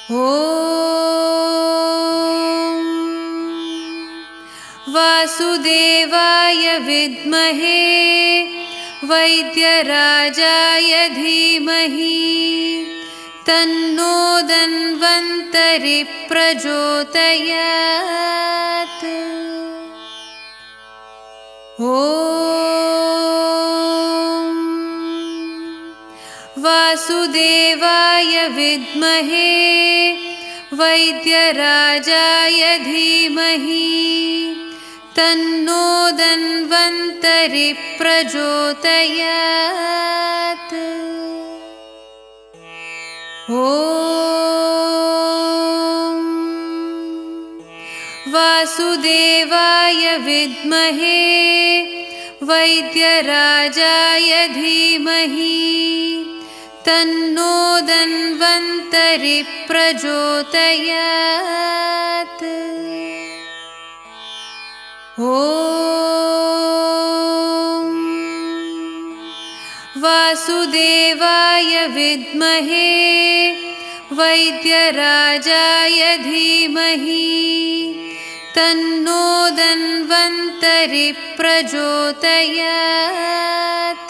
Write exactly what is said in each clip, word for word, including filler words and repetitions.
ॐ वासुदेवाय विद्महे वैद्यराजाय धीमहि तन्नो धन्वन्तरि प्रचोदयात्। ॐ वासुदेवाय विद्महे वैद्यराजाय धीमहि तन्नो धन्वन्तरि प्रचोदयात्। ॐ वासुदेवाय विद्महे वैद्यराजाय धीमहि तन्नो धन्वन्तरि प्रचोदयात्। ॐ वासुदेवाय विद्महे वैद्यराजाय धीमहि तन्नो धन्वन्तरि प्रचोदयात्।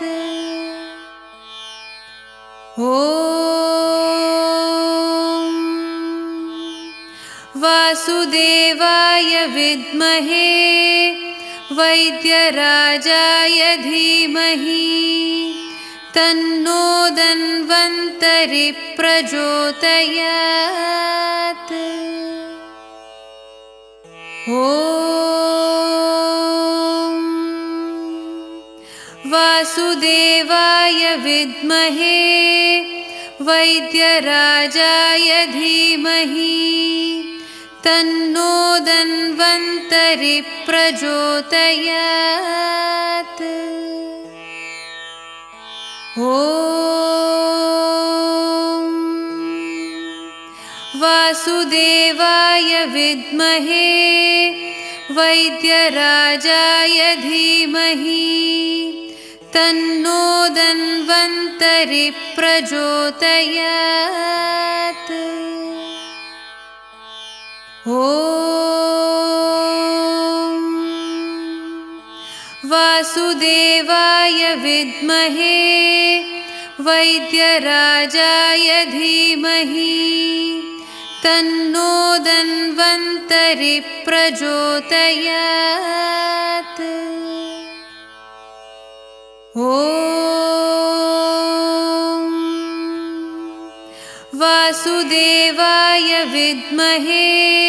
ॐ वासुदेवाय विद्महे वैद्यराजाय धीमहि तन्नो धन्वन्तरि प्रचोदयात्। ॐ वासुदेवाय विद्महे वैद्यराजाय धीमहि तन्नो धन्वन्तरि प्रचोदयात्। ॐ वासुदेवाय विद्महे वैद्यराजाय धीमहि तन्नो धन्वन्तरि प्रचोदयात्। ॐ वासुदेवाय विद्महे वैद्यराजाय धीमहि तन्नो धन्वन्तरि प्रचोदयात्। ॐ वासुदेवाय विद्महे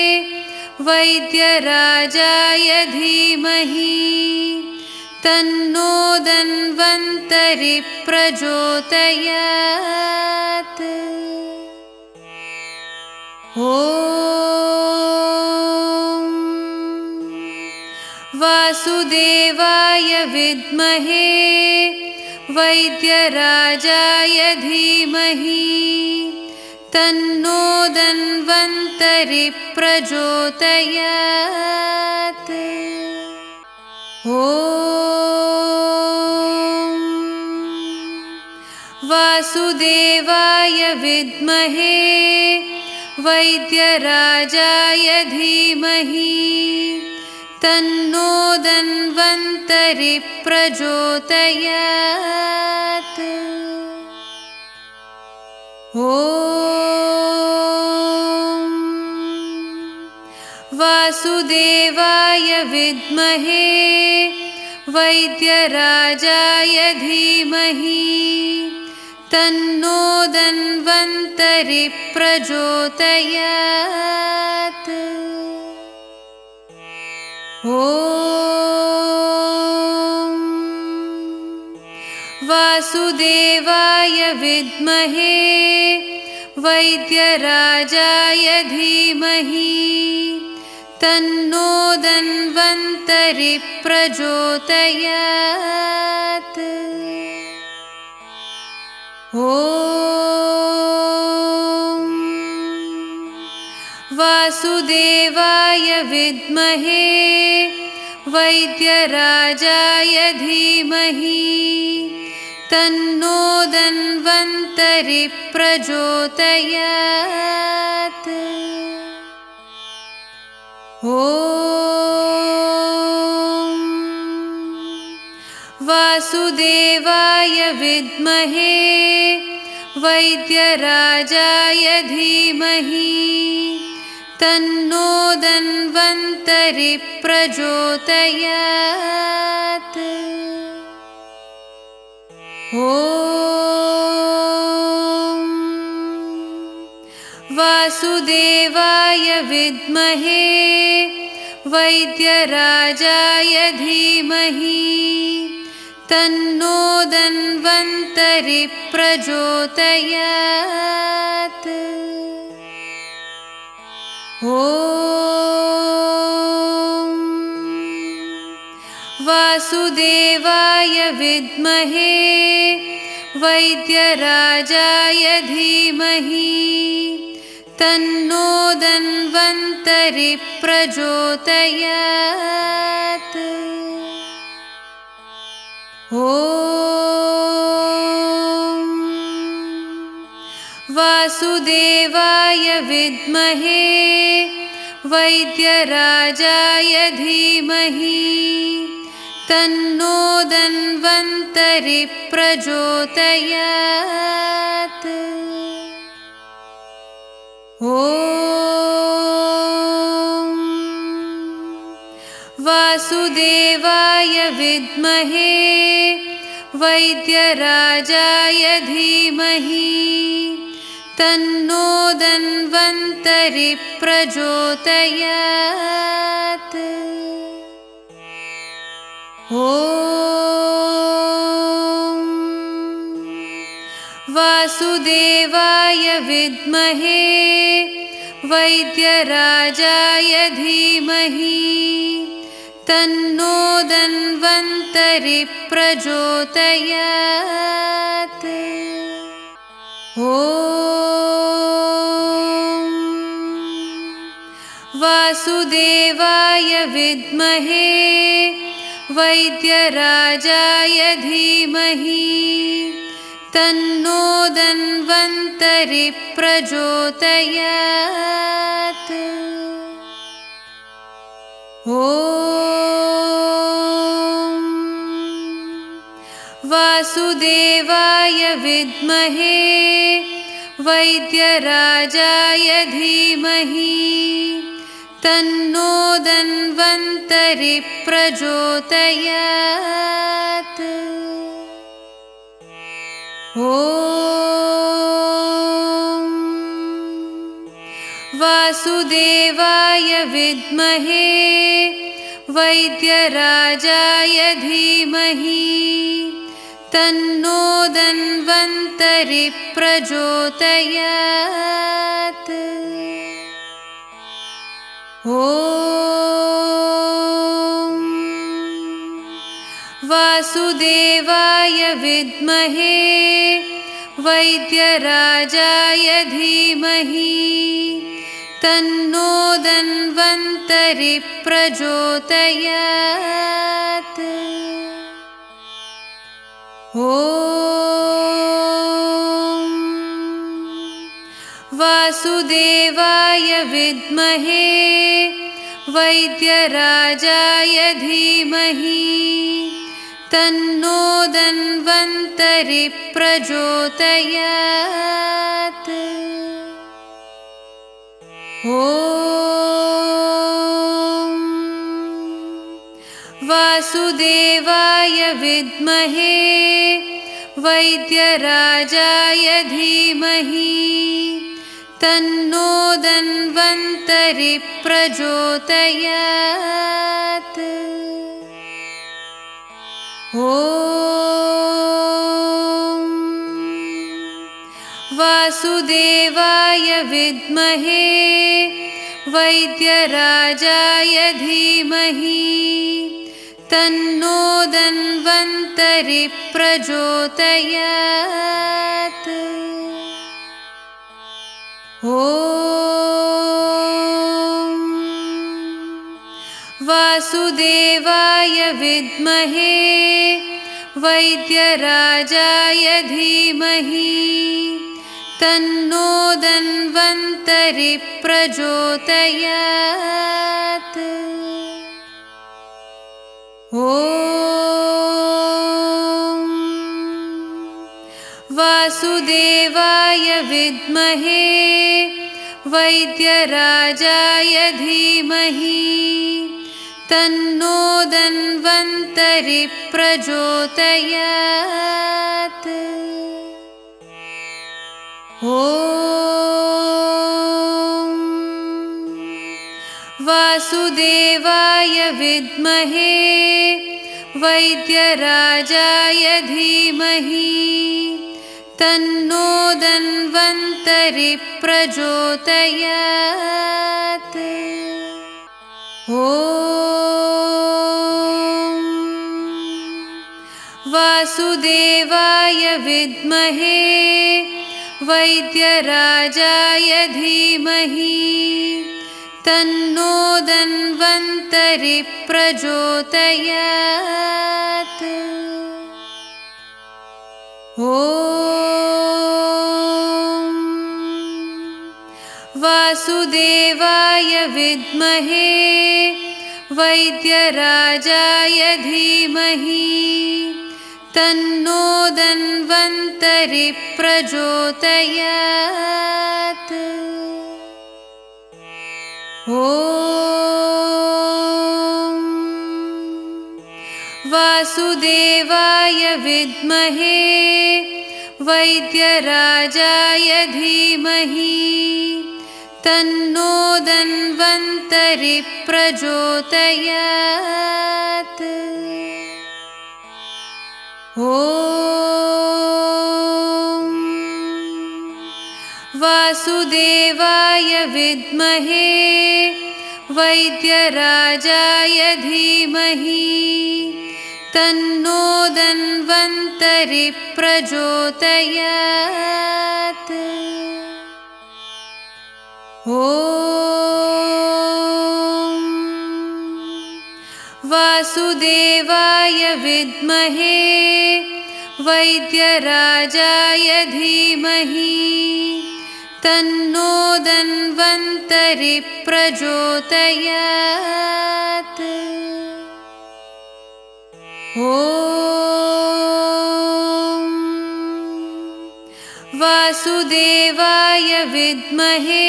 वैद्यराजाय धीमहि तन्नो धन्वन्तरि प्रचोदयात्। ॐ वासुदेवाय विद्महे वैद्यराजाय धीमहि तन्नो धन्वन्तरि प्रचोदयात्। ॐ वासुदेवाय विद्महे वैद्यराजाय धीमहि तन्नो धन्वन्तरि प्रचोदयात्। ॐ वासुदेवाय विद्महे वैद्यराजाय धीमहि तन्नो धन्वन्तरि प्रचोदयात्। ॐ वासुदेवाय विद्महे वैद्यराजाय धीमहि तन्नो धन्वन्तरि प्रचोदयात्। ॐ वासुदेवाय विद्महे वैद्यराजाय धीमहि तन्नो धन्वन्तरि प्रचोदयात्। ॐ वासुदेवाय विद्महे वैद्यराजाय धीमहि तन्नो धन्वन्तरि प्रचोदयात्। ॐ वासुदेवाय विद्महे वैद्यराजाय धीमहि तन्नो धन्वन्तरि प्रचोदयात्। ॐ वासुदेवाय विद्महे वैद्यराजाय धीमहि तन्नो धन्वन्तरि प्रचोदयात्। ॐ वासुदेवाय विद्महे वैद्यराजाय धीमहि तन्नो धन्वन्तरि प्रचोदयात्। ॐ वासुदेवाय विद्महे वैद्यराजाय धीमहि तन्नो धन्वन्तरि प्रचोदयात्। ॐ वासुदेवाय विद्महे वैद्यराजाय धीमहि तन्नो धन्वन्तरि प्रचोदयात्। ॐ वासुदेवाय विद्महे वैद्यराजाय धीमहि तन्नो धन्वन्तरि प्रचोदयात्। ॐ वासुदेवाय विद्महे वैद्यराजाय धीमहि तन्नो धन्वन्तरि प्रचोदयात्। ॐ वासुदेवाय विद्महे वैद्यराजाय धीमहि तन्नो धन्वन्तरि प्रचोदयात्। ॐ वासुदेवाय विद्महे वैद्यराजाय धीमहि तन्नो धन्वन्तरि प्रचोदयात्। ॐ वासुदेवाय विद्महे वैद्यराजाय धीमहि तन्नो धन्वन्तरि प्रचोदयात्। ॐ वासुदेवाय विद्महे वैद्यराजाय धीमहि तन्नो धन्वन्तरि प्रचोदयात्। ॐ वासुदेवाय विद्महे वैद्यराजाय धीमहि तन्नो धन्वन्तरि प्रचोदयात्। ॐ वासुदेवाय विद्महे वैद्यराजाय धीमहि तन्नो धन्वन्तरि प्रचोदयात्। ॐ वासुदेवाय विद्महे वैद्यराजाय धीमहि तन्नो धन्वन्तरि प्रचोदयात्। ॐ वासुदेवाय विद्महे वैद्यराजाय धीमहि तन्नो धन्वन्तरि प्रचोदयात्। ॐ वासुदेवाय विद्महे वैद्यराजाय धीमहि तन्नो धन्वन्तरि प्रचोदयात्। ॐ वासुदेवाय विद्महे वैद्यराजाय धीमहि तन्नो धन्वन्तरि प्रचोदयात्। ॐ वासुदेवाय विद्महे वैद्यराजाय धीमहि तन्नो धन्वन्तरि प्रचोदयात्। ॐ वासुदेवाय विद्महे वैद्यराजाय धीमहि तन्नो धन्वन्तरि प्रचोदयात्। ॐ वासुदेवाय विद्महे वैद्यराजाय धीमहि तन्नो धन्वन्तरि प्रचोदयात्। ॐ वासुदेवाय विद्महे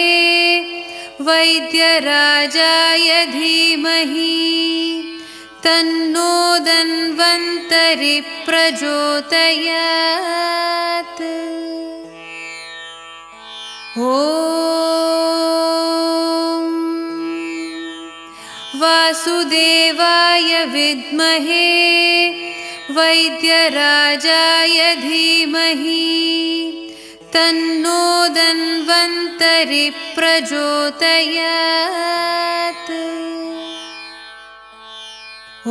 वैद्यराजाय धीमहि तन्नो धन्वन्तरि प्रचोदयात्। ॐ वासुदेवाय विद्महे वैद्यराजाय धीमहि तन्नो धन्वन्तरि प्रचोदयात्। ॐ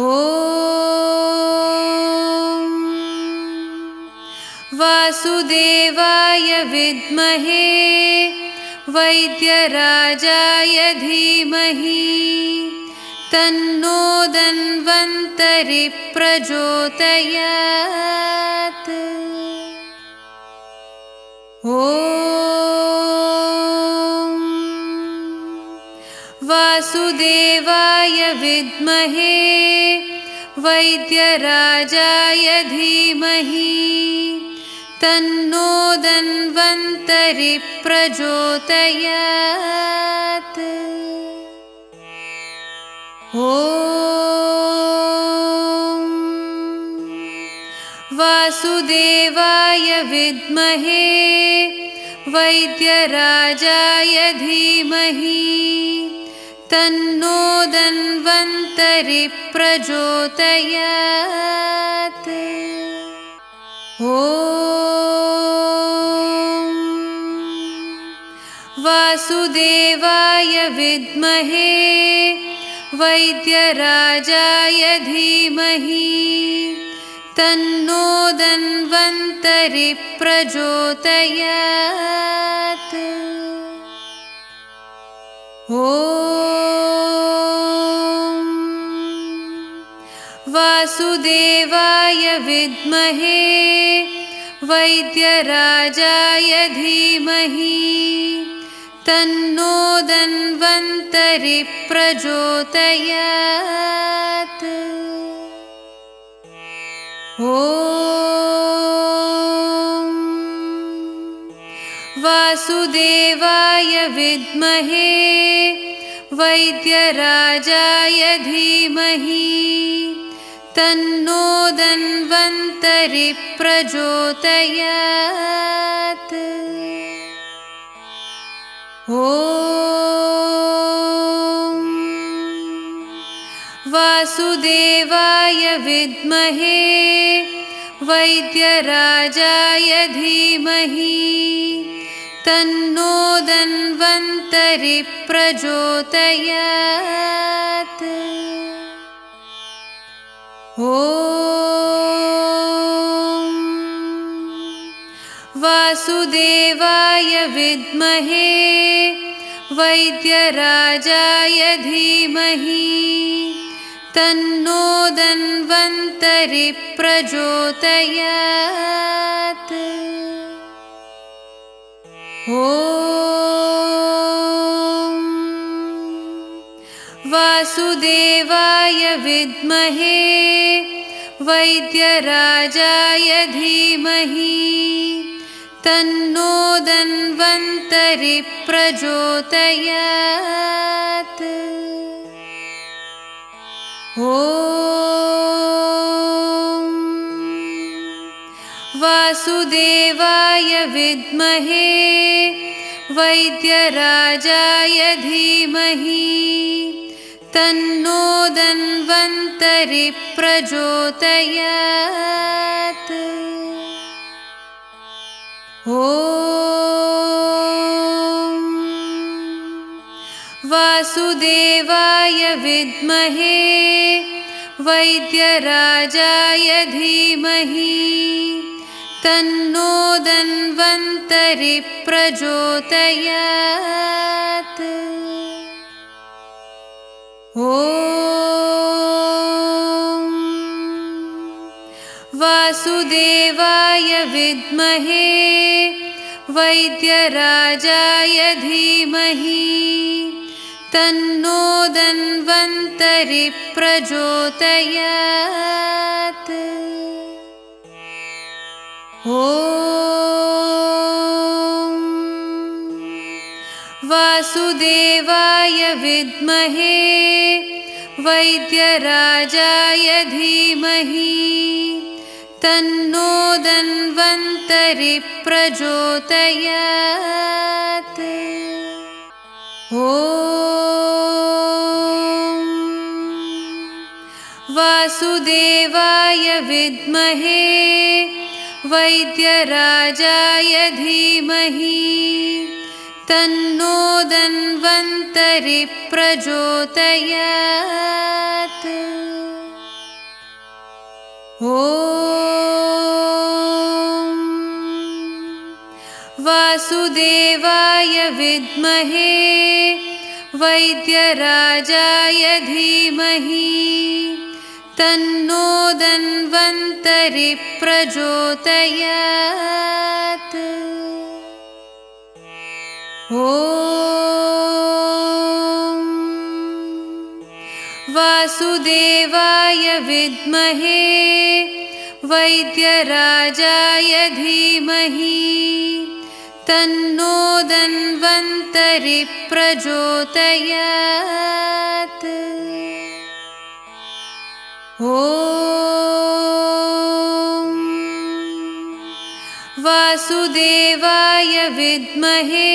वासुदेवाय विद्महे वैद्यराजाय धीमहि तन्नो धन्वन्तरि प्रचोदयात्। ॐ वासुदेवाय विद्महे वैद्यराजाय धीमहि तन्नो धन्वन्तरि प्रचोदयात्। ॐ वासुदेवाय विद्महे वैद्यराजाय धीमहि तन्नो धन्वन्तरि प्रचोदयात्। ॐ वासुदेवाय विद्महे वैद्यराजाय धीमहि तन्नो धन्वन्तरि प्रचोदयात्। ॐ वासुदेवाय वासुदेवाय विद्महे वैद्यराजाय धीमहि तन्नो धन्वन्तरि प्रचोदयात्। ॐ वासुदेवाय विद्महे वैद्यराजाय धीमहि तन्नो धन्वन्तरि प्रचोदयात्। ॐ वासुदेवाय विद्महे वैद्यराजाय धीमहि तन्नो धन्वन्तरि प्रचोदयात्। ॐ वासुदेवाय विद्महे वैद्यराजाय धीमहि तन्नो धन्वन्तरि प्रचोदयात्। ॐ वासुदेवाय विद्महे वैद्यराजाय धीमहि तन्नो धन्वन्तरि प्रचोदयात्। ॐ वासुदेवाय विद्महे वैद्यराजाय धीमहि तन्नो धन्वन्तरि प्रचोदयात्। ॐ वासुदेवाय विद्महे वैद्यराजाय धीमहि तन्नो धन्वन्तरि प्रचोदयात्। ॐ वासुदेवाय विद्महे वैद्यराजाय धीमहि तन्नो धन्वन्तरि प्रचोदयात्। ॐ वासुदेवाय विद्महे वैद्यराजाय धीमहि तन्नो धन्वन्तरि प्रचोदयात्। ॐ वासुदेवाय विद्महे वैद्यराजाय धीमहि तन्नो धन्वन्तरि प्रचोदयात्। ॐ वासुदेवाय विद्महे वैद्यराजाय धीमहि तन्नो धन्वन्तरि प्रचोदयात्। ॐ वासुदेवाय विद्महे वैद्यराजाय धीमहि तन्नो धन्वन्तरि प्रचोदयात्। ॐ वासुदेवाय विद्महे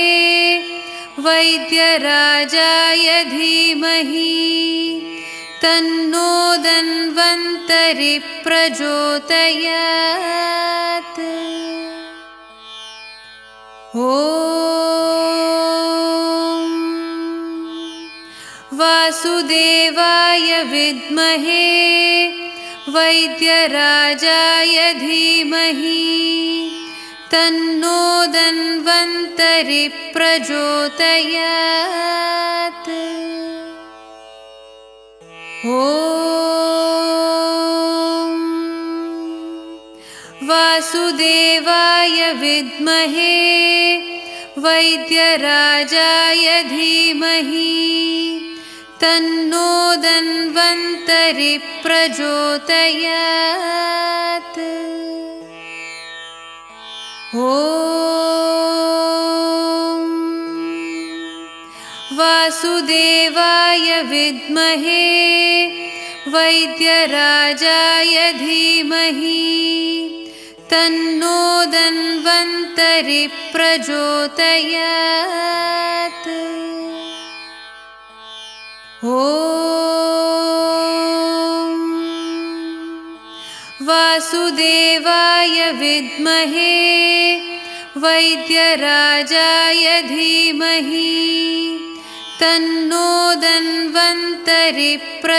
वैद्यराजाय धीमहि तन्नो धन्वन्तरि प्रचोदयात्। ॐ वासुदेवाय विद्महे वैद्यराजाय धीमहि तन्नो धन्वन्तरि प्रचोदयात्। ॐ वासुदेवाय विद्महे वैद्यराजाय धीमहि तन्नो धन्वन्तरि प्रचोदयात्। ॐ वासुदेवाय विद्महे वैद्यराजाय धीमहि तन्नो धन्वन्तरि प्रचोदयात्। ॐ वासुदेवाय विद्महे वैद्यराजाय धीमहि तन्नो धन्वन्तरि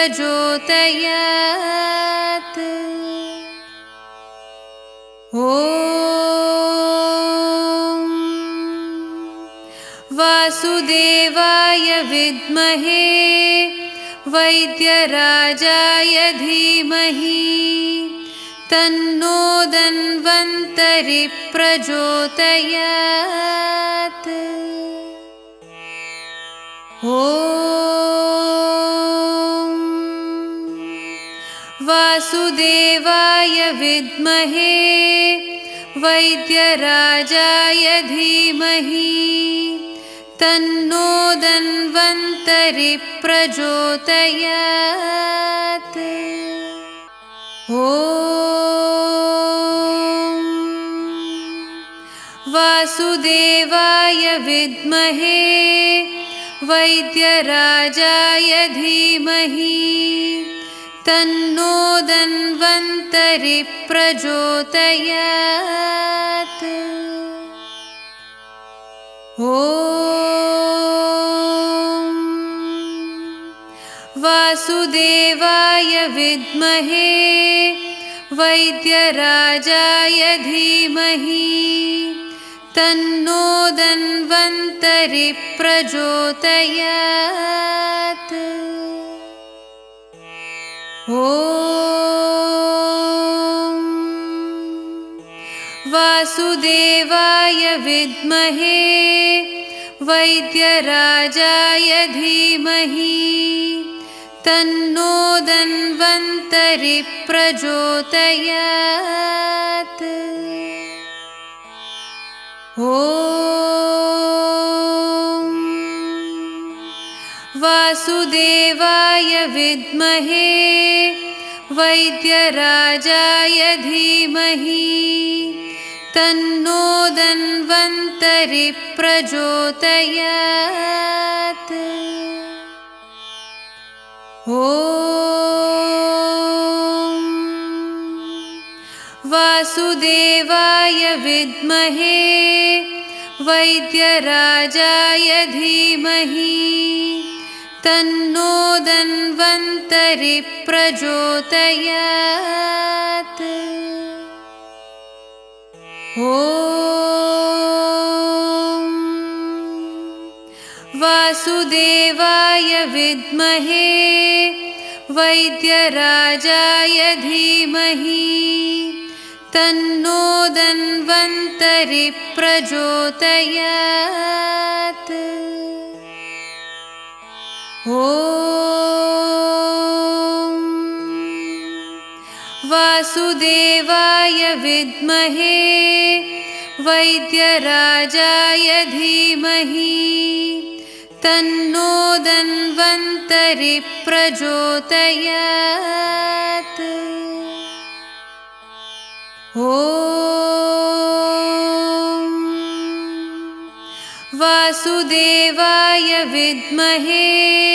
प्रचोदयात्। ॐ वासुदेवाय विद्महे वैद्यराजाय धीमहि तन्नो धन्वन्तरि प्रचोदयात्। ॐ वासुदेवाय विद्महे वैद्यराजाय धीमहि तन्नो धन्वन्तरि प्रचोदयात्। ॐ वासुदेवाय विद्महे वैद्यराजाय धीमहि तन्नो धन्वन्तरि प्रचोदयात्। ॐ वासुदेवाय विद्महे वैद्यराजाय धीमहि तन्नो धन्वन्तरि प्रचोदयात्। ॐ वासुदेवाय विद्महे वैद्यराजाय धीमहि तन्नो धन्वन्तरि प्रचोदयात्। ॐ वासुदेवाय विद्महे वैद्यराजाय धीमहि तन्नो धन्वन्तरि प्रचोदयात्। ॐ वासुदेवाय विद्महे वैद्यराजाय धीमहि तन्नो धन्वन्तरि प्रचोदयात्। ॐ वासुदेवाय विद्महे वैद्यराजाय धीमहि तन्नो धन्वन्तरि प्रचोदयात्। ॐ वासुदेवाय विद्महे वैद्यराजाय धीमहि तन्नो धन्वन्तरि प्रचोदयात्। ॐ वासुदेवाय विद्महे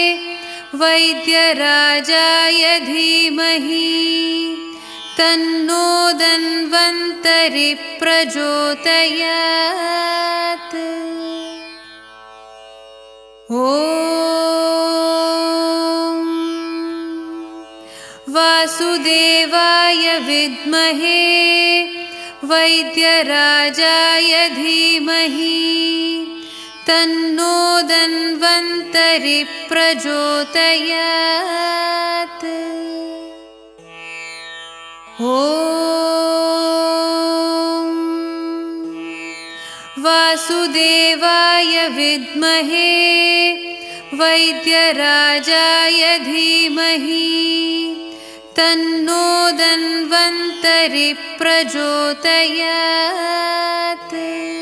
वैद्यराजाय धीमहि तन्नो धन्वन्तरि प्रचोदयात्। ॐ वासुदेवाय विद्महे वैद्यराजाय धीमहि तन्नो धन्वन्तरि प्रचोदयात्। ॐ वासुदेवाय विद्महे वैद्यराजाय धीमहि तन्नो धन्वन्तरि प्रचोदयात्।